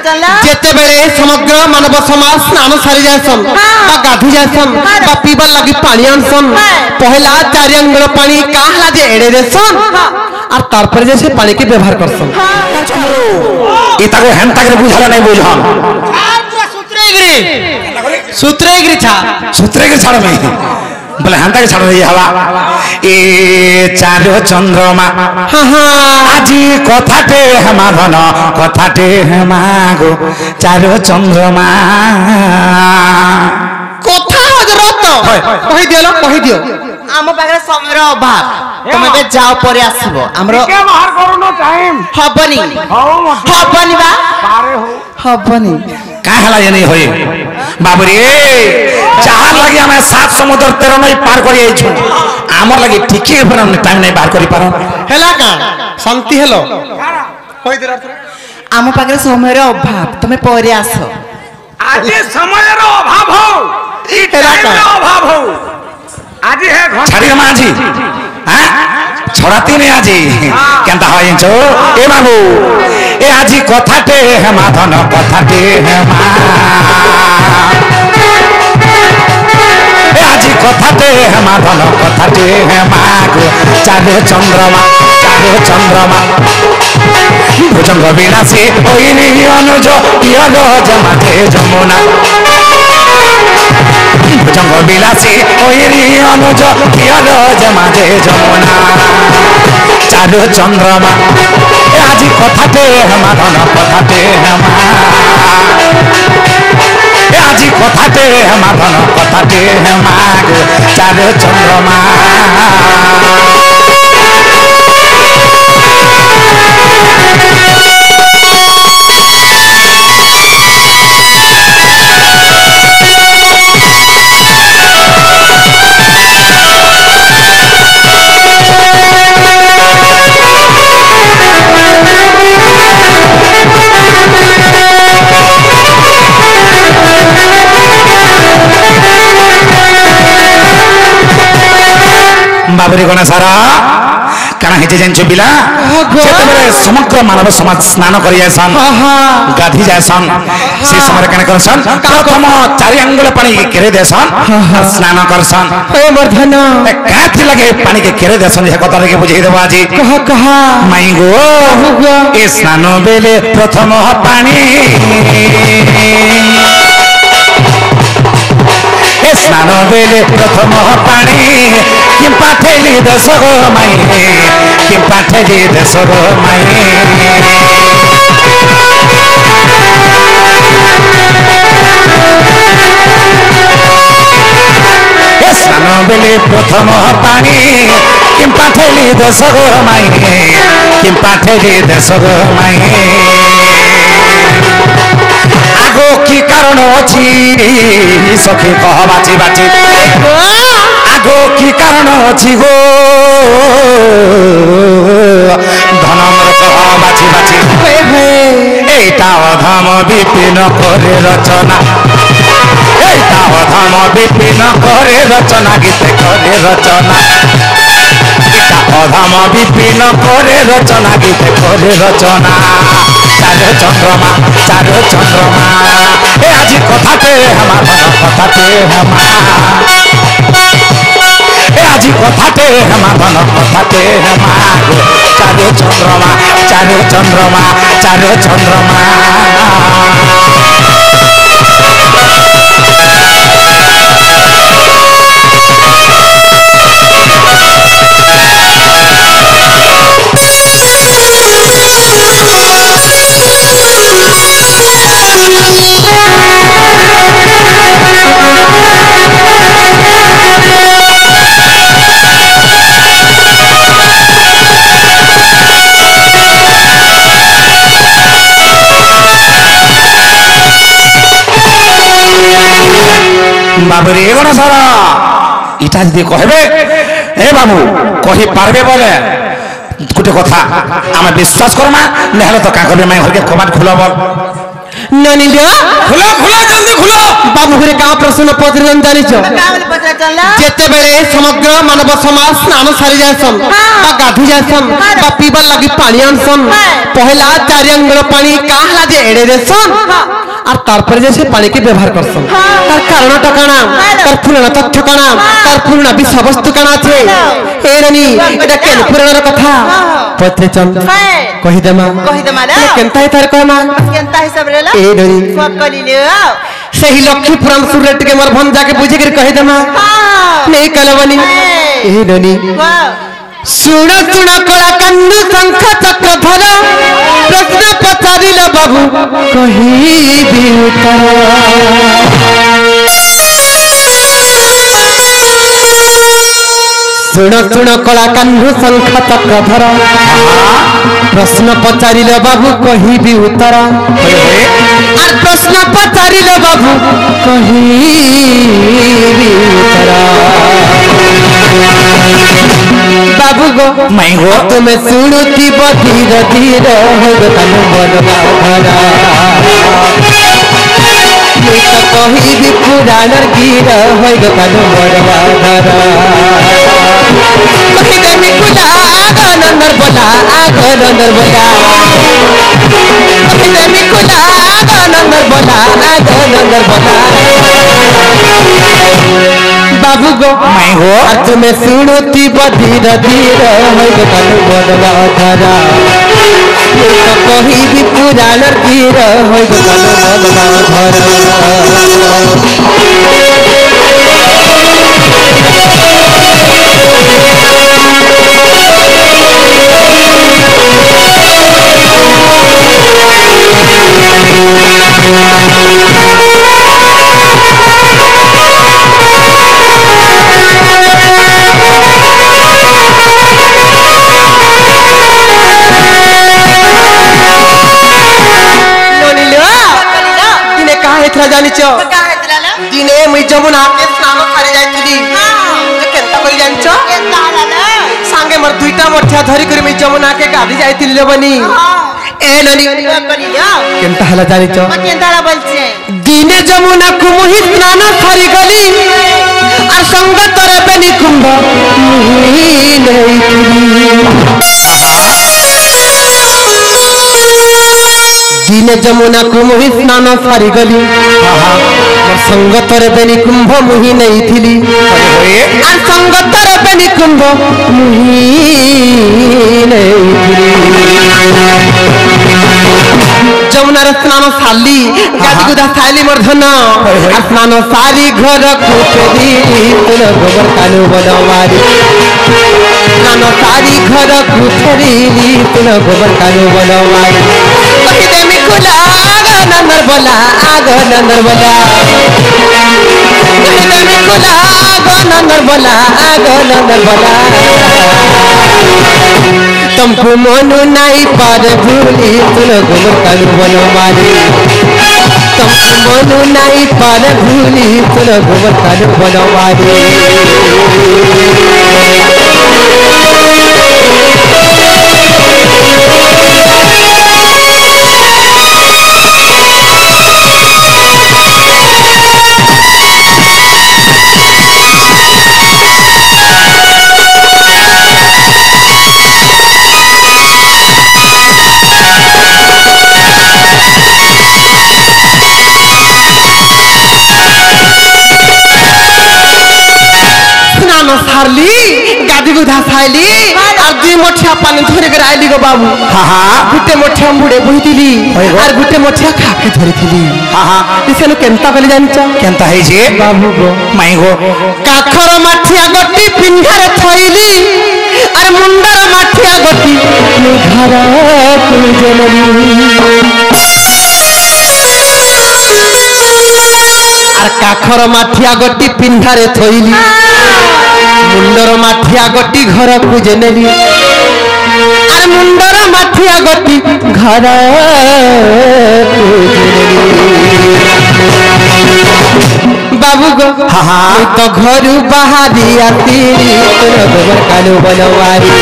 जेते बेले समग्र मानव समाज स्नान सारी जायसन बा गाधी जायसन बा पीबार लगी पानी आनसन पहला 4 अंगुल पानी काहला जे एड़े देसन और तार पर जैसे पानी के व्यवहार करसन ई ताको हेन ताके बुझाला नहीं बुझान सूत्रेगिरी छाड़ में बोले हेन ताके छाड़ रही हवा ए चारो चंद्रमा हाँ हाँ আজি কথাটে হেমাধন কথাটে হেমাগো চারো চন্দ্রমা কথা হজরত কহি দিও आम पाखे समय अभाव तुम जाओ पर आसब आमर हबनी हबनी बा हबनी का हला ये नहीं होए बाबरे जहां लगे हमें 7 समुद्र 13 नई पार करी आइछु आमर लगे ठीके पर हम टाइम नहीं पार करी पारो हेला का शांति हेलो कहि दे आम पाखे समय अभाव तुम पर आस आज समय अभाव हो हेला का अभाव हो आज है छाड़ी माजी हां छड़ाती ने आजी केनता होइछो ए बाबू ए आजी कथाटे हेमाधन कथाटे हेमा ए आजी कथाटे हेमाधन कथाटे हेमागो चारो चंद्रमा भुजंग विलासी ओइनी अनुज पियलो जमाते जमुना भुजंग विलासी ओइनी अनुज पियलो जमाते जमुना चारो चंद्रमा ए आजी कथाटे हेमाधन कथाटे हेमा ए आजी कथाटे हेमाधन कथाटे हेमागो चारो चंद्रमा बाबरी गण सारा काना हेजे जानछो बिला जेतेबेले समग्र मानव समाज स्नान करि जायसन गाधी जायसन से समय काना करसन प्रथम 4 अंगुल पानी के केरे देसन स्नान करसन ए वर्धन काथि लगे पानी के केरे देसन हे कथा के बुझाई देबो आजी कहा माई गो ए स्नान बेले प्रथम पानी स्नान बेले प्रथम पानी किम पाठेली दशग माई किम पाठेली दशग माई स्नान बेले प्रथम पानी किम पाठेली दशग माई किम पाठेली दशग माई आगो की कारण अछि सखी कह बाची बाची आगो की कारण अछि गो धनमर कह बाची बाची एटा अधम विपिन करे रचना एटा अधम विपिन करे रचना गीत करे रचना एटा अधम विपिन करे रचना गीत करे रचना चारो चंद्रमा ए आज कथाटे हेमाधन कथाटे हेमा ए आज कथाटे हेमाधन कथाटे हेमा चारो चंद्रमा बाबरे गण सारा इटा जदि कहबे ए बाबू कहि पारबे बोले गोटे कथा आमे विश्वास करमा नहले तो का करबे माई घर के कमाट खुलबल ननी लो खुलो खुलो जल्दी खुलो बाबू घरे का प्रश्न पचरन जानिछ कावल पचरा चलला जेते बेले समग्र मानव समाज स्नान सारी जायसन बा गाधी जायसन बा पीबार लागि पानी आनसन पहला चारि आंगुल पानी काहला जे एड़े देसन আর তারপরে যে সে পানিকে ব্যবহার করছেন তার কারণটা কানা তার পুরাণ তথ্য কানা তার পুরাণ বিষয়বস্তু কানা আছে এ রানী এটা কেন পুরাণের কথা পত্রে চল কহি দেমা কেনতাই তার কয়মা কেনতা হিসাব রেলা এ রানী সব কলিলে সেই লক্ষ্মী পুরাণ সুরেটকে মোর ভঞ্জাকে বুঝে করে কহি দেমা নেই কলবনি এ রানী सुण सुण कला कन्नु शंख चक्र धर प्रश्न पचारिल बाबू कहिबी उत्तर सुण सुण कला कन्नु शंख चक्र धर प्रश्न पचारिल बाबू कहिबी उत्तर और प्रश्न पचारिल बाबू कहिबी उत्तर बाबू गो मैं गो तुम्हें सुनुती धीर धीर हो तन बनवा धरा मैं तो कही भी पुराण गिर हो तन बनवा धरा कही दे मिकुला आगो नंदर बोला कही दे मिकुला आगो नंदर बोला बाबू गो मैं गो तुम्हें सुनुती धीर धीर हो तन बनवा धरा तो कही भी पुराण गिर हो तन बनवा धरा जानिच दिने मुई जमुना के स्नान करे जाइतिली केनता करी जानिच सांगे मोर दुईटा मठिया धरी करी मुई जमुना के गाधी जाइतिली लेबनी ए ननी केनता हला जानिच केनता बोलछे दिने जमुना को मुहि स्नान करी गली और संग तोरे बेनी कुंभ मुहि नैतिली दिने जमुना को मुहि स्नान सारी गली संगतर बेनी कुंभ मुहि नहीं थिली संगतर बेनी कुंभ मुहि नहीं थिली जमुना स्नान साली गादी गुदा साली मर्धन स्नान सारी घर कुचरी तुल गोबर कालू बनवारी स्नान सारी घर कुचरी तुल गोबर कालू बनवारी नंदर बोला आगो नंदर बोला नंदर बोला आगो नंदर बोला तुमको मनु नहीं पार भूली तुल गोबर कालू बनो मारी तुमको मनु नहीं पार भूली तुल गोबर कालू बनो मारी गादी को धासाइली और दुई मोठिया पानी धरे कर आइली गो बाबू गुटे मोठिया मुड़े बहितिली और गुटे मोठिया खाके धरितिली इसेनु केनता कली जानिच केनता है जे बाबू गो मैं गो काखर माठिया गटी पिंढारे थइली और मुंडर माठिया गटी घर कुजनली और काखर माठिया गटी पिंढारे थइली मुंडर माठिया गटी घर पूजे नेली और मुंडर माठिया गटी घर बाबू गो तो घरू बाहरी आतीरी तुल गोबर कालू बनवारी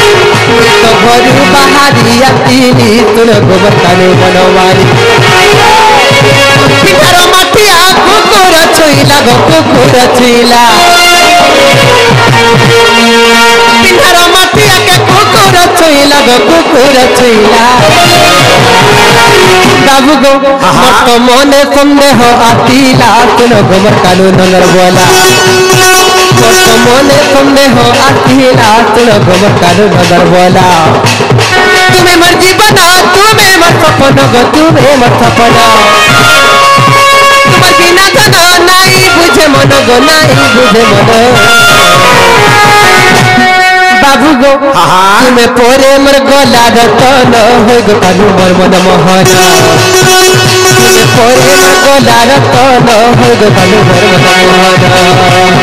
तो घरू बाहरी आतीरी तुल गोबर कालू बनवारी ଛୁଇଲା ଗୋ କୁକୁର ଛୁଇଲା ପିନ୍ଧାର ମାଟି ଆକେ କୁକୁର ଛୁଇଲା ଗୋ କୁକୁର ଛୁଇଲା बाबू गो मत मने संदेह आतिला तुन गोबर कालू नंदर बोला मत मने संदेह आतिला तुन गोबर कालू नंदर बोला तुम्हें मर्जी बना तुम्हें मत सपना गो तुम्हें मत सपना तुम्हार बिना धना नहीं बुझे मन गो नहीं बुझे मन बाबू गो तुम्हें पोरे मर गोला रतन हो गो कालू मर मन मोहन तुम्हें पोरे मर गोला रतन हो गो कालू मर मन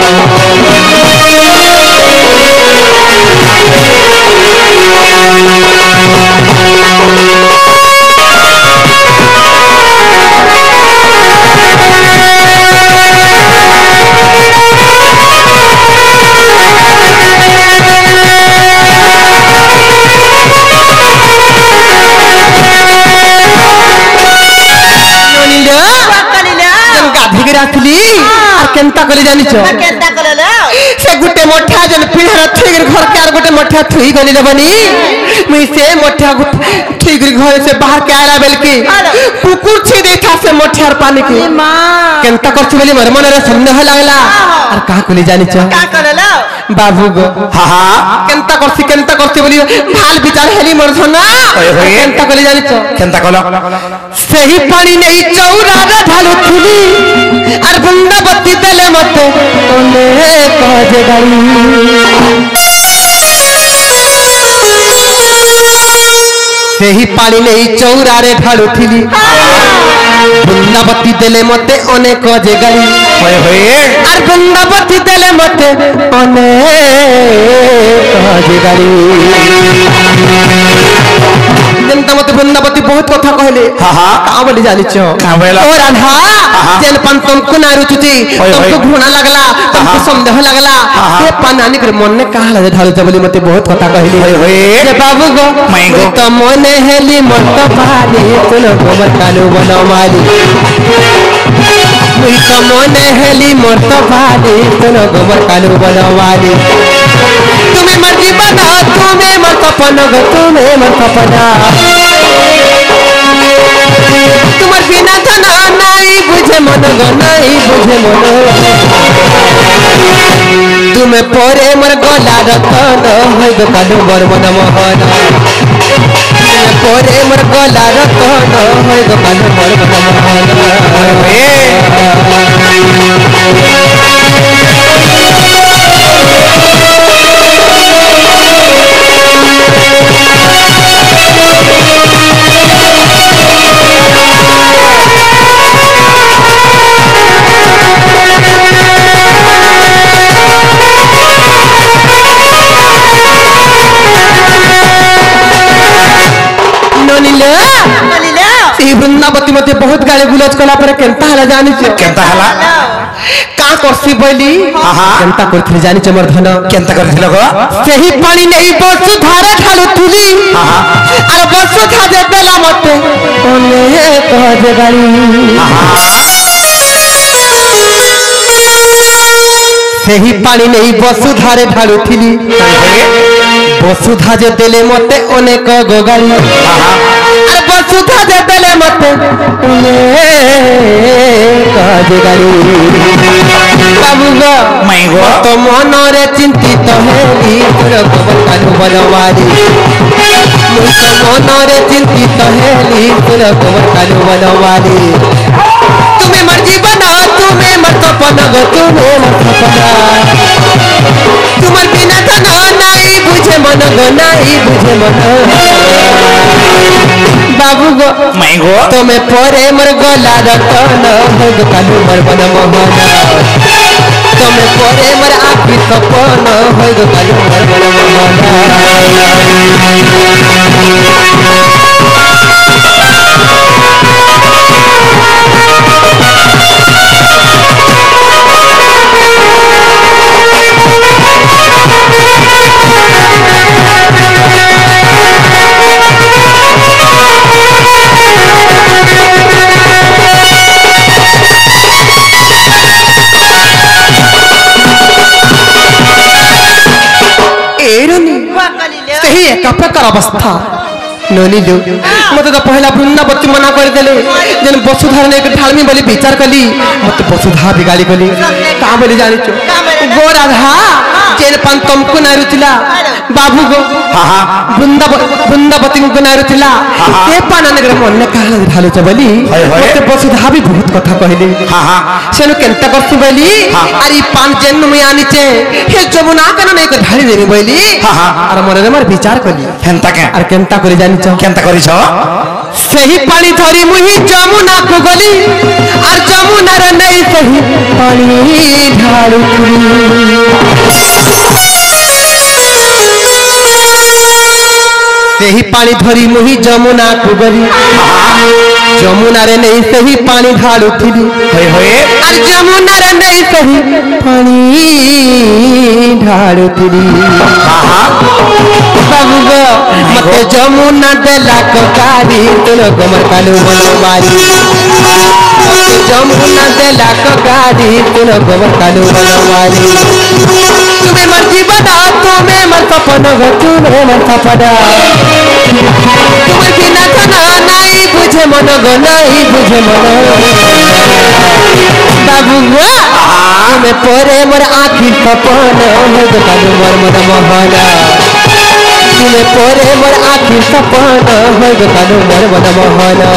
केंता कले जानिछ केंता करलो से गुटे मोठा जन पिहर ठीक घर के आर गुटे मोठा थुई गली लेबनी मुई से मोठा ठीक घर से बाहर के आला बेल की कुकुर छी देखा से मोठा पानी की मां केंता करछ बोली मोर मन रे संदेह लागला और का कले जानिछ का करलो बाबू गो केंता करछ बोली भाल विचार हेली मोर धना केंता कले जानिछ केंता कलो सही पानी नहीं चौरा रे ढालू थुली और बंदा बत्ती देले मते ओने काजे गाड़ी सही पानी नहीं चौरा रे ढालू थुली बंदा बत्ती देले मते ओने काजे गाड़ी होए होए और बंदा बत्ती देले मते ओने काजे गाड़ी जनता मते बृंदावती बहुत कथा कहले का बोली जानिछ और आधा जेन पन तुमको ना रुचुची तुमको घृणा लगला तुमको संदेह लगला से पानानी कर मन ने कहा लगे ढालू बोली मते बहुत कथा कहली जे बाबू गो तो मने हेली मत पानी तुन गोबर कालू बनो माली मुई तो मने हेली मत पानी तुन गोबर कालू बनो माली तुम्हें मर्जी बना तुम्हें मत सपना गो तुम्हें मत सपना तुम्हार बिना धना नहीं बुझे मन गो नहीं बुझे मन तुम्हें पोरे मर गोला रतन हो गो कालू बर मन मोहन तुम्हें पोरे मर गोला रतन हो गो कालू बर मन वृंदावती मते बहुत गाली गुलज कला पर केंता हला जानि छ केंता हला का करसी बोली केंता करथि जानि छ मोर धन केंता करथिल गो सही पानी नहीं बसु धारे ढालू तुली और बसु खाजे बेला मते ओने कहे गाली सही पानी नहीं बसु धारे ढालू थिली बसुधा जे देले मते अनेक गोगाली अरे बसुधा जे देले मते अनेक गोगाली बाबू गो मैं गो तो मन रे चिंतित हेली तोर गोबर कालू बनवारी मुई तो मन रे चिंतित हेली तोर गोबर कालू बनवारी तुम्हें मर्जी बना तुम्हें मत सपना गो तुम्हें मत सपना तुम्हार बिना धना नहीं बुझे मन गो नहीं बुझे मन बाबू गो मैं गो तुम्हें पोरे मर गोला रतन हो गो कालू मर बन मोहन तुम्हें पोरे मर आखी सपन हो गो कालू मर बन मोहन अवस्था ननी लो मत तो पहला वृंदावती मना कर देले जन वसुधार ने ढालमी बोली विचार कली मत वसुधा बिगाड़ी गली का बोली जानी छो गो राधा जेन पान तुमको नारुतिला बाबू गो वृंदावती को नारुतिला के पान ने मन ने कहा ढालु छ बोली मत वसुधा भी बहुत कथा कहली सेनु केनता करती बोली अरे पान जेन में आनी छे हे जमुना कन ने एक ढाली देनी बोली और मरे मर विचार कली केनता के और केनता करी जानी छ केनता करिछ सही पानी धरी मुही जमुना को गली और जमुना रे नहीं सही पानी ढालू सही पानी धरी मुही जमुना को गली जमुना रे नहीं सही पानी ढालू थी होय होय और जमुना रे नहीं सही पानी ढालू थी बाबू गो मते जमुना देला ककारी तुलो गमर कालू बनवारी मते जमुना देला ककारी तुलो गमर कालू बनवारी तुम्हें मर्जी बना तुम्हें मर सपना हो तुम्हें मर सपना तुम्हें बिना जना नहीं बुझे मन गो नहीं बुझे मन बाबू गो तुम्हें पोरे मोर आँखी सपना हो गो कालू मोर मन मोहना तुमे पोरे मोर आँखी सपना हो गो कालू मोर मन मोहना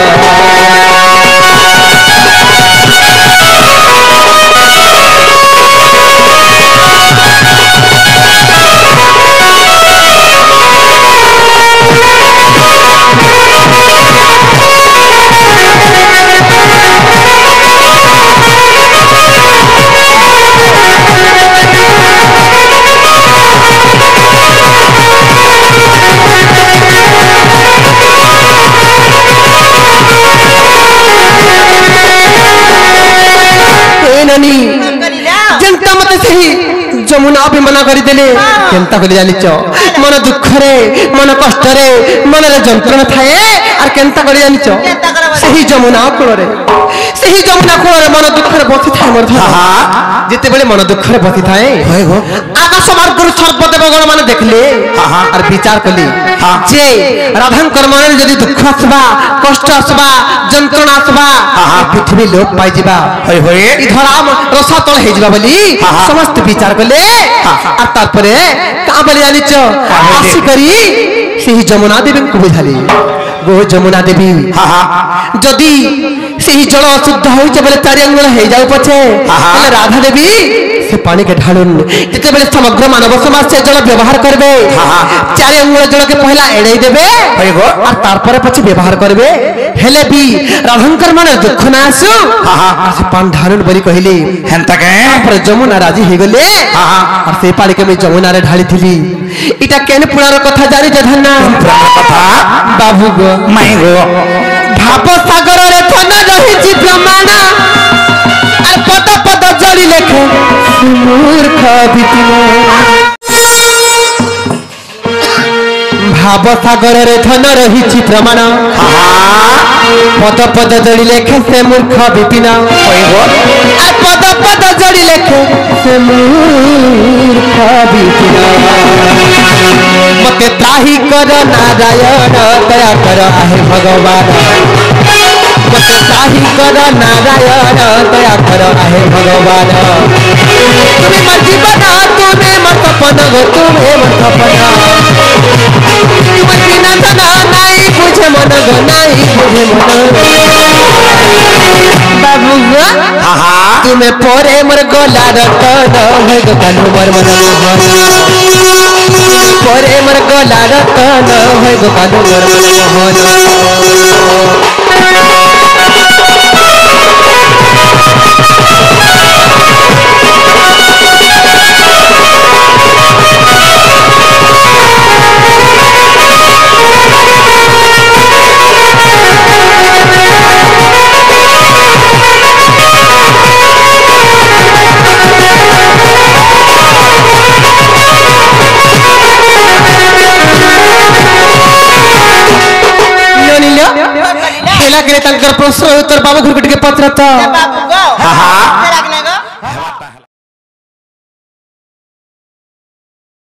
जनता मत सही जमुना भी मना कर देले केनता कर जानी छ मन दुख रे मन कष्ट रे मन रे जंत्रणा थाए और केनता कर जानी छ सही जमुना कोल रे मन दुख रे बसी थाए मोर जेते बेले मन दुख रे बसी थाए आकाश मार्ग सर्वदेव गण माने देखले और विचार कली जे राधांकर मन यदि दुख आसबा कष्ट आसबा जंत्रणा आसबा पृथ्वी लोप पाई जिबा होय होय ई धराम रसा तल हे जिबा बोली समस्त विचार कले और तारपरे का बोली जानी छ आसी करी सेही जमुना देवी को बुझाली गो जमुना देवी जदि सेही जल अशुद्ध होई छ बोले चारि अंगुल हे जाउ पछे बोले राधा देवी से पानी के ढालुन जते बेले समग्र मानव समाज से जल व्यवहार करबे चारि अंगुल जल के पहला एड़े देबे और तारपरे पछे व्यवहार करबे हेले भी राधांकर मन दुख ना आसु से पान ढालुन बोली कहली हेनता के पर जमुना राजी हे गले और से पानी के मैं जमुना रे ढाली थिली इटा केन पुरार कथा जारी जधना पुराण कथा बाबू गो माई गो भाप सागर रे थन रही छि ब्रह्मांड और पद पद जड़ी लेखे मूर्ख बितिनो भाव सागर रे धन रही छि प्रमाण पद पद जड़ी लेखे से मूर्ख बिपिन और पद पद जड़ी लेखे से मूर्ख बिपिन मते त्राही कर नारायण दया कर आहे भगवान मते त्राही कर नारायण दया कर आहे भगवान तुम्हें मर्जी बना तुम्हें मत सपना गो तुम्हें मत सपना तुम्हें बिना जना नहीं बुझे मन गो नहीं बुझे मन बाबू गो तुम्हें पोरे मोर गोला रतन है गो कालू मोर मन मोहन पोरे मोर गोला रतन है गो कालू मोर मन मोहन प्रश्न उत्तर बाबू घुरकुट के पत्र तो